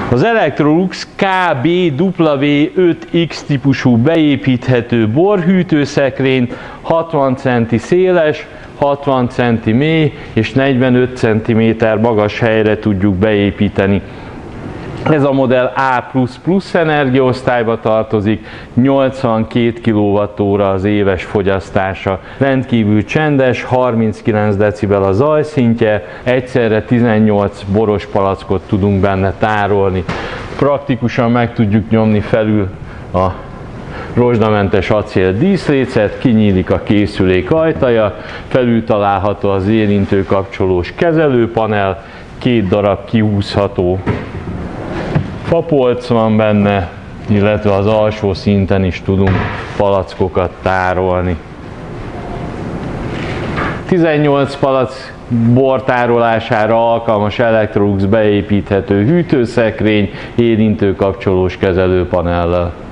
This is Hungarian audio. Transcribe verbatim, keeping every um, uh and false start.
Az Electrolux K B W öt X típusú beépíthető borhűtőszekrényt hatvan centi széles, hatvan centi mély és negyvenöt centiméter magas helyre tudjuk beépíteni. Ez a modell A plusz plusz energiaosztályba tartozik, nyolcvankét kilowatt-óra az éves fogyasztása. Rendkívül csendes, harminckilenc decibel a zajszintje, egyszerre tizennyolc boros palackot tudunk benne tárolni. Praktikusan meg tudjuk nyomni felül a rozsdamentes acél díszlécet, kinyílik a készülék ajtaja, felül található az érintőkapcsolós kezelőpanel, két darab kihúzható fapolc van benne, illetve az alsó szinten is tudunk palackokat tárolni. tizennyolc palack bor tárolására alkalmas Electrolux beépíthető hűtőszekrény, érintőkapcsolós kezelőpanellel.